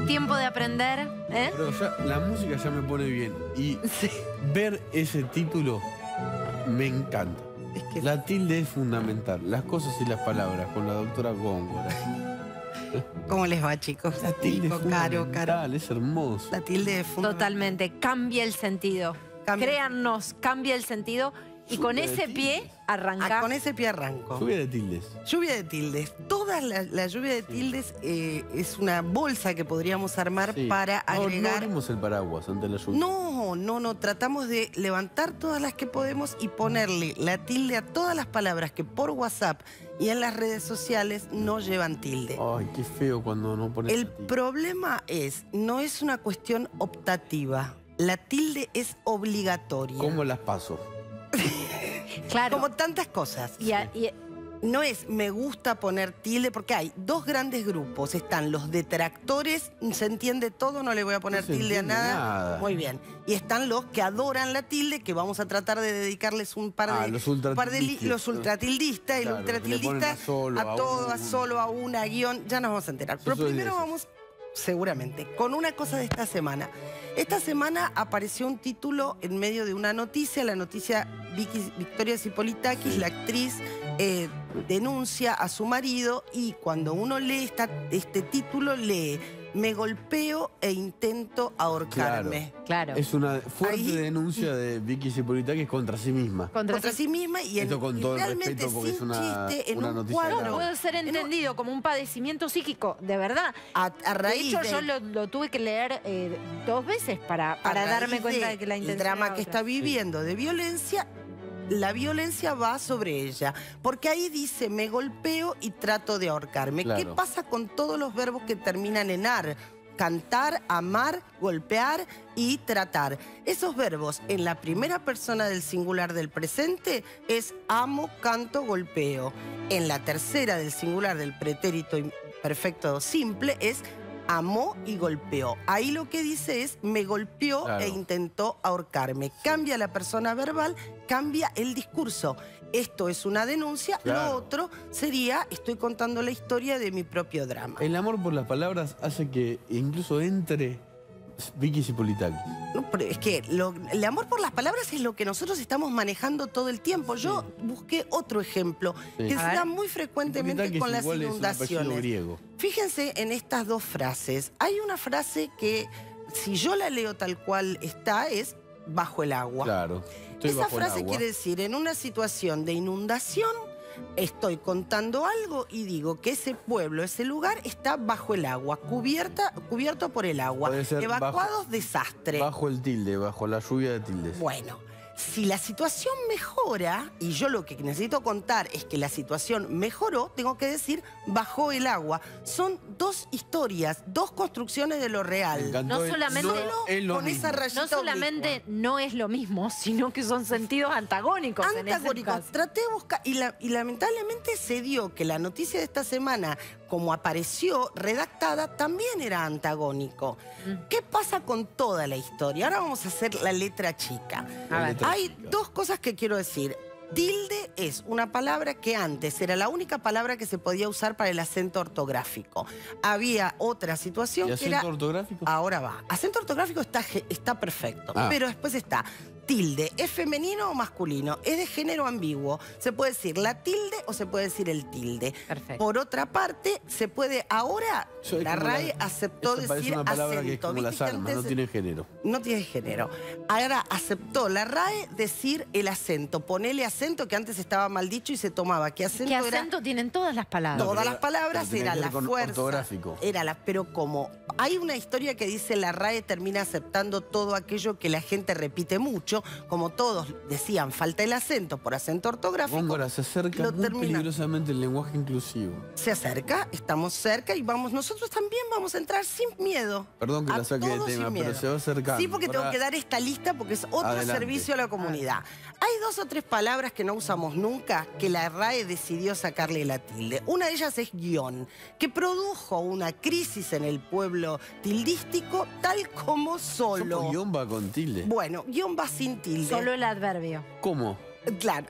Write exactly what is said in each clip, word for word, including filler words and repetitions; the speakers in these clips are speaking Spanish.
tiempo de aprender, ¿eh? Pero ya, la música ya me pone bien. Y Sí. ver ese título me encanta. Es que La tilde es fundamental. Las cosas y las palabras con la doctora Góngora. ¿Cómo les va, chicos? La tilde es Nico, Caro, fundamental, Caro. es hermoso. La tilde es fundamental. Totalmente. Cambia el sentido. Cambia. Créannos, cambia el sentido. Y con Lluvia de ese tildes. pie arranca. Ah, con ese pie arranco. Lluvia de tildes. Lluvia de tildes. Toda la, la lluvia de tildes eh, es una bolsa que podríamos armar Sí. para No, agregar... no abrimos el paraguas ante la lluvia. No, no, no. Tratamos de levantar todas las que podemos y ponerle la tilde a todas las palabras que por WhatsApp y en las redes sociales no llevan tilde. Ay, qué feo cuando no pones El la tilde. problema es, no es una cuestión optativa. La tilde es obligatoria. ¿Cómo las paso? Claro. Como tantas cosas. Y, a- y- No es me gusta poner tilde, porque hay dos grandes grupos. Están los detractores, se entiende todo, no le voy a poner No se tilde a entiende nada. nada. Muy bien. Y están los que adoran la tilde, que vamos a tratar de dedicarles un par de... Ah, los un par de li- ultratildistas. los ultratildistas, el Claro, que le ultratildista ponen a solo, a a todo, a un- solo, a una, guión, ya nos vamos a enterar. Pero soy de primero esos. vamos, seguramente, con una cosa de esta semana. Esta semana apareció un título en medio de una noticia, la noticia Vicky, Victoria Zipolitakis, Sí. la actriz, eh, denuncia a su marido y cuando uno lee esta- este título lee me golpeo e intento ahorcarme. claro. Es una fuerte Ahí- denuncia de Vicky Zipolitakis contra sí misma. Contra Contra sí misma y, en, Esto con y todo el realmente respeto, porque sin es una- chiste en una un noticia cuadro. grave. Puede ser En un- entendido como un padecimiento psíquico, de verdad. a, a De raíz hecho, de- yo lo, lo tuve que leer eh, dos veces para, a para raíz darme cuenta de de que la el intención drama era que otra. está viviendo de violencia, la violencia va sobre ella. Porque ahí dice, me golpeo y trato de ahorcarme. ¿Qué Claro. pasa con todos los verbos que terminan en ar? Cantar, amar, golpear y tratar. Esos verbos en la primera persona del singular del presente es amo, canto, golpeo. En la tercera del singular del pretérito perfecto simple es amó y golpeó. Ahí lo que dice es me golpeó Claro. e intentó ahorcarme. Cambia la persona verbal, cambia el discurso. Esto es una denuncia, Claro. lo otro sería estoy contando la historia de mi propio drama. El amor por las palabras hace que incluso entre Vicky Zipolitakis. No, pero es que lo- el amor por las palabras es lo que nosotros estamos manejando todo el tiempo. Yo busqué otro ejemplo Sí. que A se ver. da muy frecuentemente Zipolitakis con las igual es un apellido inundaciones. griego. Fíjense en estas dos frases. Hay una frase que, si yo la leo tal cual está, es bajo el agua. Claro. Estoy Esa bajo el frase agua. quiere decir, en una situación de inundación, estoy contando algo y digo que ese pueblo, ese lugar, está bajo el agua, cubierta, cubierto por el agua. Puede ser Evacuados, desastre. Bajo el tilde, bajo la lluvia de tildes. Bueno, si la situación mejora, y yo lo que necesito contar es que la situación mejoró, tengo que decir bajó el agua. Son dos historias, dos construcciones de lo Me real. encantó No el- solamente- no es lo con mismo. esa rayita No solamente oblicua. no es lo mismo, sino que son sentidos antagónicos en ese Antagónicos. caso. Traté de buscar, y, la- y lamentablemente se dio que la noticia de esta semana, como apareció redactada, también era antagónico. Mm. ¿Qué pasa con toda la historia? Ahora vamos a hacer la letra chica. A ver. letra Hay chica. dos cosas que quiero decir. Tilde es una palabra que antes era la única palabra que se podía usar para el acento ortográfico. Había otra situación ¿Y que acento era... ortográfico? Ahora va. Acento ortográfico está, ge- está perfecto, Ah. pero después está tilde. ¿Es femenino o masculino? ¿Es de género ambiguo? Se puede decir la tilde o se puede decir el tilde. Perfecto. Por otra parte, se puede ahora, Yo- es la como RAE aceptó esa parece decir una palabra que es acento. como las ¿Viste que armas, no antes- tiene género. no tiene género. Ahora aceptó la RAE decir el acento. Ponele acento, que antes estaba mal dicho y se tomaba. ¿Qué acento ¿Qué era? acento tienen todas las palabras? No, Todas pero las era- palabras pero tenía era que la ver con fuerza. ortográfico. Era la, pero como hay una historia que dice la RAE termina aceptando todo aquello que la gente repite mucho, como todos decían, falta el acento por acento ortográfico. Góngora, se acerca lo muy termina. peligrosamente el lenguaje inclusivo. Se acerca, estamos cerca y vamos, nosotros también vamos a entrar sin miedo. Perdón que A la saque de todo sin tema, pero miedo. se va acercando. Sí, porque tengo Ahora- que dar esta lista porque es otro Adelante. servicio a la comunidad. Hay dos o tres palabras que no usamos nunca que la RAE decidió sacarle la tilde. Una de ellas es guión, que produjo una crisis en el pueblo tildístico tal como ¿Yo solo. por guión va con tilde? Bueno, guión va sin tilde. Solo el adverbio. ¿Cómo? Claro.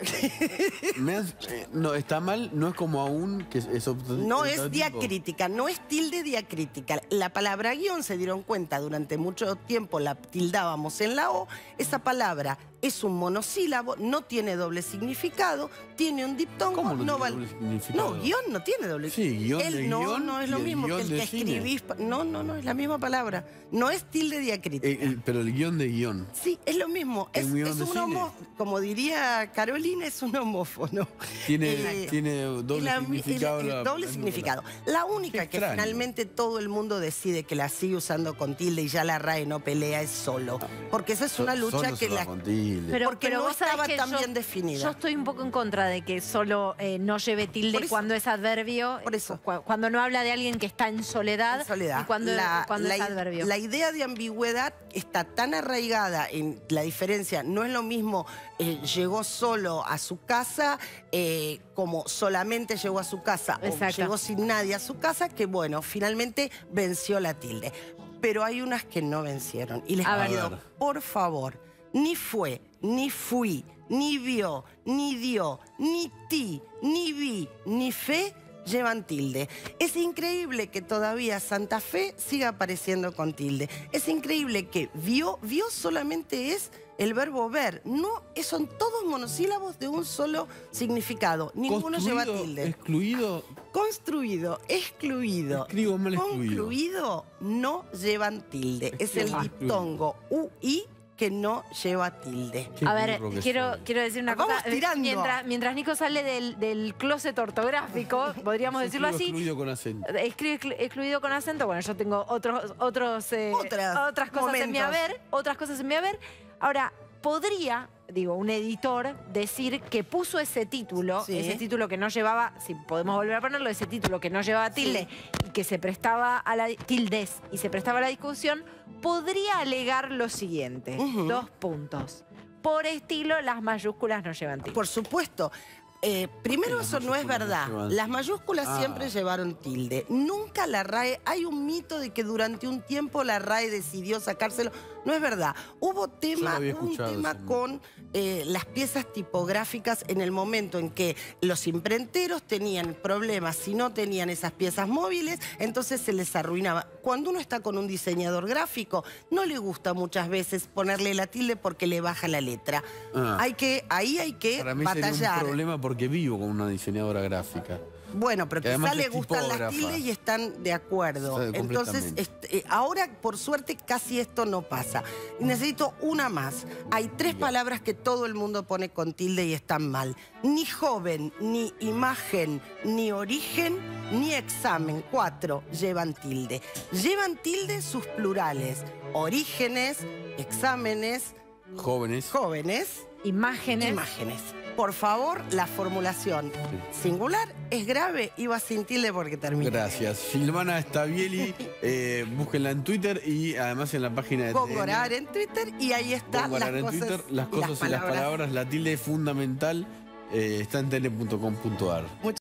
Me has- eh, no, está mal, no es como aún, que es, es optativo. No es diacrítica, no es tilde diacrítica. La palabra guión, se dieron cuenta, durante mucho tiempo la tildábamos en la O. Esa palabra es un monosílabo, no tiene doble significado, tiene un diptongo. ¿Cómo no no tiene val- doble significado? No, guión no tiene doble Sí, guión El de no, guión no es y lo el mismo que guión el de que cine. escribís. No, no, no, es la misma palabra. No es tilde diacrítica. Eh, el- pero el guión de guión. Sí, es lo mismo. ¿Es Es, un guión es de un cine? homo, como diría Carolina, es un homófono. Tiene, Eh, tiene doble la- significado. el- el la- doble la- significado. La única Qué que extraño. finalmente todo el mundo decide que la sigue usando con tilde y ya la R A E no pelea es solo. Porque esa es una So- lucha solo que se va la... con tilde. Pero, Porque pero no vos sabés estaba que tan yo- bien definida. Yo estoy un poco en contra de que solo eh, no lleve tilde Por eso. cuando es adverbio. Por eso. cu- Cuando no habla de alguien que está en soledad. En soledad. Y cuando, la, cuando la es i- adverbio. la idea de ambigüedad está tan arraigada en la diferencia. No es lo mismo eh, llegó solo a su casa eh, como solamente llegó a su casa o Exacto. llegó sin nadie a su casa, que bueno, finalmente venció la tilde. Pero hay unas que no vencieron. Y les A ver. pido, A ver. por favor, ni fue, ni fui, ni vio, ni dio, ni ti, ni vi, ni fe llevan tilde. Es increíble que todavía Santa Fe siga apareciendo con tilde. Es increíble que vio, vio solamente es el verbo ver. No, son todos monosílabos de un solo significado. Ninguno lleva Construido, tilde. excluido. Construido, excluido. Escribo mal excluido. Concluido no llevan tilde. Es el Escribo diptongo U I que no lleva tilde. Qué A ver, burro que quiero, soy. quiero decir una Vamos cosa. tirando. Mientras, mientras Nico sale del, del closet ortográfico, podríamos Yo decirlo escribo así. excluido con acento. Escribe exclu- excluido con acento. Bueno, yo tengo otros, otros, eh, Otras otras cosas en mi momentos. haber. Otras cosas en mi haber. Ahora, podría, digo, un editor decir que puso ese título, Sí. ese título que no llevaba, si podemos volver a ponerlo, ese título que no llevaba tilde y que se prestaba a la tildes y se prestaba a la discusión, podría alegar lo siguiente. Ujú. Dos puntos. Por estilo, las mayúsculas no llevan tilde. Por supuesto. Eh, primero, las eso no es mayúsculas no verdad. llevan? Las mayúsculas Ah. siempre llevaron tilde. Nunca la R A E... Hay un mito de que durante un tiempo la R A E decidió sacárselo. No es verdad. Hubo tema, Yo había hubo un escuchado tema ese mito. con eh, las piezas tipográficas en el momento en que los imprenteros tenían problemas. Si no tenían esas piezas móviles, entonces se les arruinaba. Cuando uno está con un diseñador gráfico, no le gusta muchas veces ponerle la tilde porque le baja la letra. Ah. Hay que, ahí hay que Para mí sería batallar. un problema porque vivo con una diseñadora gráfica. Bueno, pero Que además quizá le es gustan las tipógrafa. tildes y están de acuerdo. Sí, Entonces, completamente. este, eh, ahora, por suerte, casi esto no pasa. Necesito una más. Hay tres palabras que todo el mundo pone con tilde y están mal. Ni joven, ni imagen, ni origen, ni examen. Cuatro llevan tilde. Llevan tilde sus plurales. Orígenes, exámenes, Jóvenes. jóvenes, Imágenes. imágenes. Por favor, la formulación singular es grave y va sin tilde porque termina. Gracias. Silvana Stabieli, eh, búsquenla en Twitter y además en la página de Gongorar en Twitter y ahí está Gongorar las en cosas, Twitter, las y cosas y las palabras, la tilde es fundamental, eh, está en tele punto com punto ar. Muchas